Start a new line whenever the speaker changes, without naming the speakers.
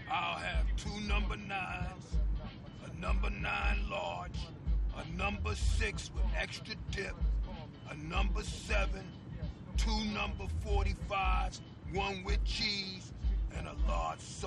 I'll have two number nines, a number nine large, a number six with extra dip, a number seven, two number 45s, one with cheese, and a large